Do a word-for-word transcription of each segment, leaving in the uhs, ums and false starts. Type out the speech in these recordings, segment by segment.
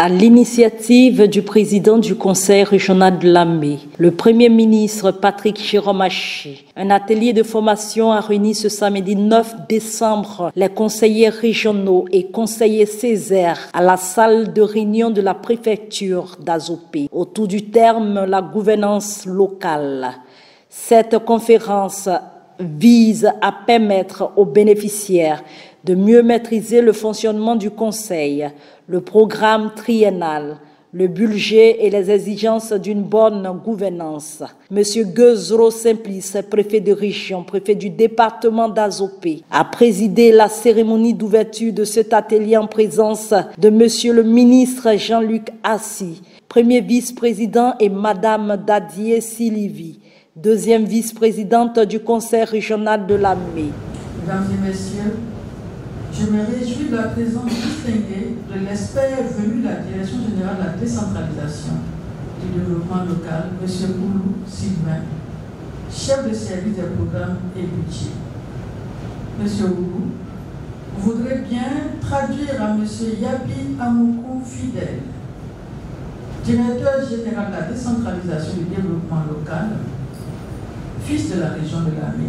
À l'initiative du président du Conseil régional de Lamé, le Premier ministre Patrick Chiromachy, un atelier de formation a réuni ce samedi neuf décembre les conseillers régionaux et conseillers Césaire à la salle de réunion de la préfecture d'Azopé autour du terme la gouvernance locale. Cette conférence vise à permettre aux bénéficiaires de mieux maîtriser le fonctionnement du Conseil, le programme triennal, le budget et les exigences d'une bonne gouvernance. Monsieur Guezro Simplice, préfet de région, préfet du département d'Azopé, a présidé la cérémonie d'ouverture de cet atelier en présence de Monsieur le ministre Jean-Luc Assis, premier vice-président, et Madame Dadier Silivi, deuxième vice-présidente du Conseil régional de Lamé. Mesdames et messieurs, je me réjouis de la présence distinguée de l'expert venu de la Direction générale de la décentralisation du développement local, M. Koulou Sylvain, chef de service des programmes et budget. M. Koulou, vous voudrez bien traduire à M. Yabi Amoukou Fidèle, directeur général de la décentralisation du développement local, fils de la région de Lamé,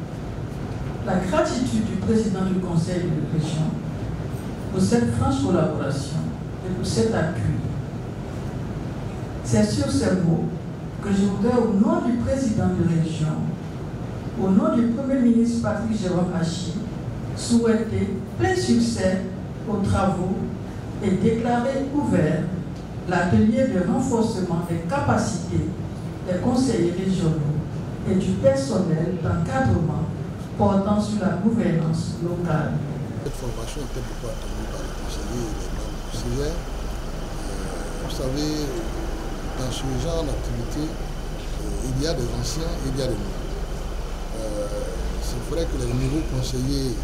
la gratitude du président du conseil de région pour cette franche collaboration et pour cet appui. C'est sur ces mots que je voudrais, au nom du président de région, au nom du Premier ministre Patrick Chiromachy, souhaiter plein succès aux travaux et déclarer ouvert l'atelier de renforcement des capacités des conseillers régionaux et du personnel d'encadrement portant sur la gouvernance locale. Cette formation était beaucoup attendue par les conseillers et les membres conseillers. Euh, vous savez, dans ce genre d'activité, euh, il y a des anciens et il y a des nouveaux. Euh, C'est vrai que les nouveaux conseillers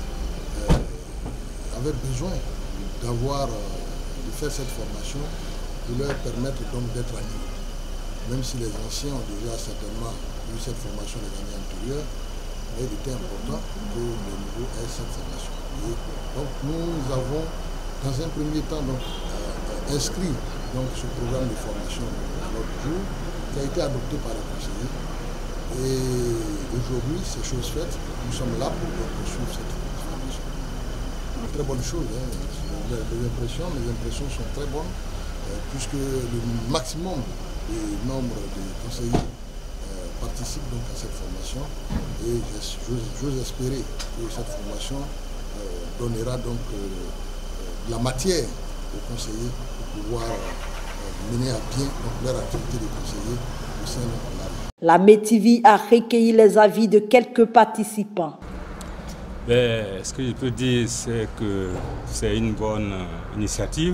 euh, avaient besoin d'avoir, euh, de faire cette formation pour leur permettre donc d'être à niveau. Même si les anciens ont déjà certainement eu cette formation les années antérieures, mais il était important que les nouveaux aient cette formation. Et donc nous avons, dans un premier temps, donc, euh, inscrit donc, ce programme de formation à l'ordre du jour, qui a été adopté par les conseillers. Et aujourd'hui, c'est chose faite, nous sommes là pour poursuivre cette formation. Très bonne chose, hein. les, les, impressions, les impressions sont très bonnes, euh, puisque le maximum du nombre de conseillers participe donc à cette formation et j'ose espérer que cette formation euh, donnera donc euh, de la matière aux conseillers pour pouvoir euh, mener à bien donc, leur activité de conseiller au sein de la La Métivie a recueilli les avis de quelques participants. Ben, ce que je peux dire, c'est que c'est une bonne initiative.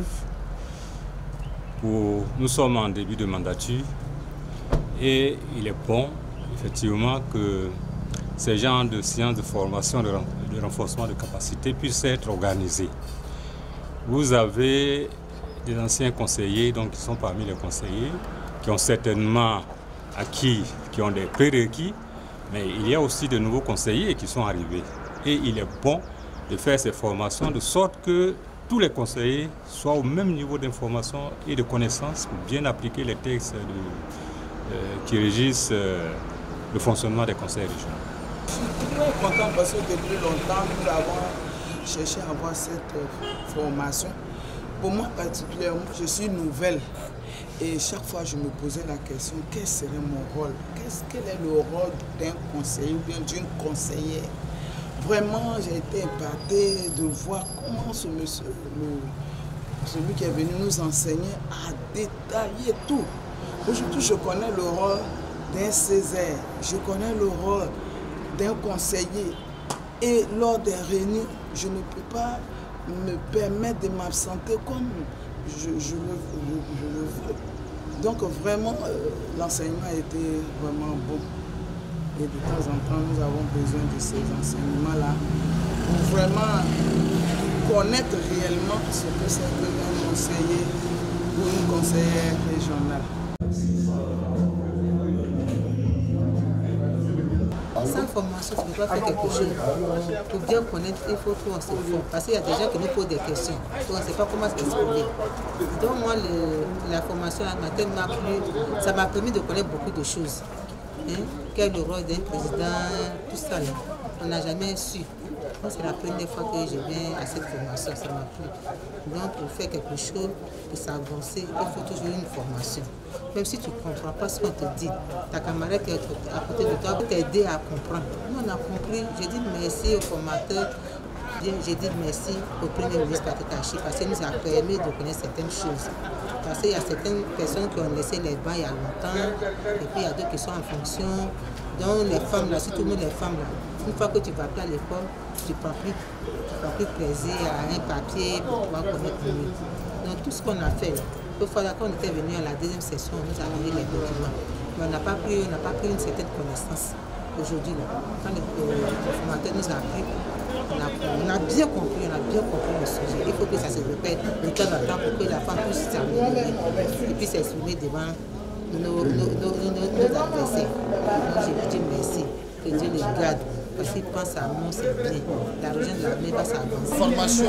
Pour... Nous sommes en début de mandature. Et il est bon, effectivement, que ces genres de séances de formation, de renforcement de capacité puissent être organisés. Vous avez des anciens conseillers, donc qui sont parmi les conseillers, qui ont certainement acquis, qui ont des prérequis, mais il y a aussi de nouveaux conseillers qui sont arrivés. Et il est bon de faire ces formations de sorte que tous les conseillers soient au même niveau d'information et de connaissances pour bien appliquer les textes de Euh, qui régissent euh, le fonctionnement des conseils régionaux. Je suis très content parce que depuis longtemps, nous avons cherché à avoir cette euh, formation. Pour moi particulièrement, je suis nouvelle et chaque fois je me posais la question, quel serait mon rôle? Quel est le rôle d'un conseiller ou bien d'une conseillère? Vraiment, j'ai été impactée de voir comment ce monsieur, le, celui qui est venu nous enseigner, a détaillé tout. Aujourd'hui, je connais le rôle d'un Césaire, je connais le rôle d'un conseiller. Et lors des réunions, je ne peux pas me permettre de m'absenter comme je, je, le, je, je le veux. Donc vraiment, euh, l'enseignement a été vraiment bon. Et de temps en temps, nous avons besoin de ces enseignements-là pour vraiment connaître réellement ce que c'est qu'un conseiller ou une conseillère régionale. Sans formation, tu ne peux pas faire quelque chose. Pour bien connaître, il faut qu'on se forme. Parce qu'il y a des gens qui nous posent des questions. On ne sait pas comment s'exprimer. Donc moi, le, la formation à matin m'a plu. Ça m'a permis de connaître beaucoup de choses. Hein? Quel est le rôle d'un président, tout ça là. On n'a jamais su. C'est la première fois que je viens à cette formation, ça m'a plu. Donc pour faire quelque chose, pour s'avancer, il faut toujours une formation. Même si tu ne comprends pas ce qu'on te dit, ta camarade qui est à côté de toi peut t'aider à comprendre. Nous on a compris, je dis merci au formateur, j'ai dit merci au Premier ministre Patrick Hachi parce qu'il nous a permis de connaître certaines choses. Parce qu'il y a certaines personnes qui ont laissé les bancs il y a longtemps, et puis il y a d'autres qui sont en fonction. Donc les femmes là, surtout nous les femmes là, une fois que tu vas plus à l'école, tu ne prends plus, tu prends plus plaisir à un papier pour pouvoir connaître mieux. Donc tout ce qu'on a fait, une fois qu'on était venu à la deuxième session, on nous a donné les documents. Mais on n'a pas pris, on n'a pas pris une certaine connaissance aujourd'hui là. Quand le, le, le formateur nous a appris, on a, on a bien compris, on a bien compris le sujet. Il faut que ça se répète de temps en temps pour que la femme puisse s'améliorer et puis s'exprimer devant nos, nos, nos, nos, nos adversaires. Donc je lui dis merci, que Dieu les garde. Parce qu'ils pensent à moi, c'est bien. La région de l'armée va s'avancer. Formation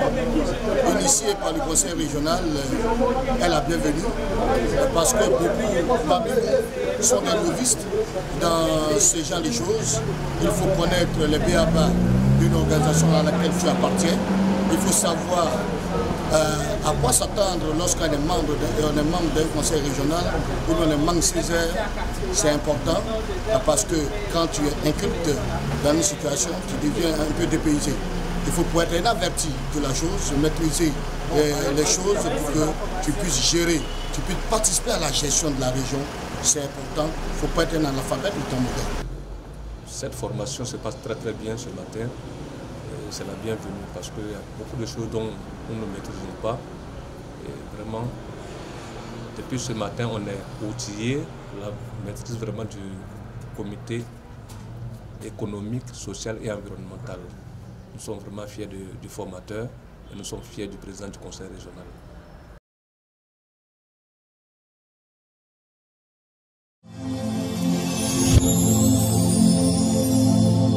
initiée par le conseil régional est la bienvenue parce que beaucoup parmi nous sont des novices dans ce genre de choses. Il faut connaître les B A B A d'une organisation à laquelle tu appartiens. Il faut savoir euh, à quoi s'attendre lorsqu'on est membre d'un conseil régional ou on est membre Césaire. C'est important parce que quand tu es inculte dans une situation, tu deviens un peu dépaysé. Il faut pouvoir être un averti de la chose, maîtriser les, les choses pour que tu puisses gérer, tu puisses participer à la gestion de la région. C'est important, il ne faut pas être un analphabète du temps moderne. Cette formation se passe très très bien ce matin. C'est la bienvenue parce qu'il y a beaucoup de choses dont nous ne maîtrisons pas. Et vraiment, depuis ce matin, on est outillé pour la maîtrise vraiment du comité économique, social et environnemental. Nous sommes vraiment fiers de, du formateur et nous sommes fiers du président du conseil régional.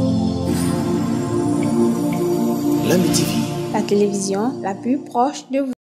La télévision la plus proche de vous.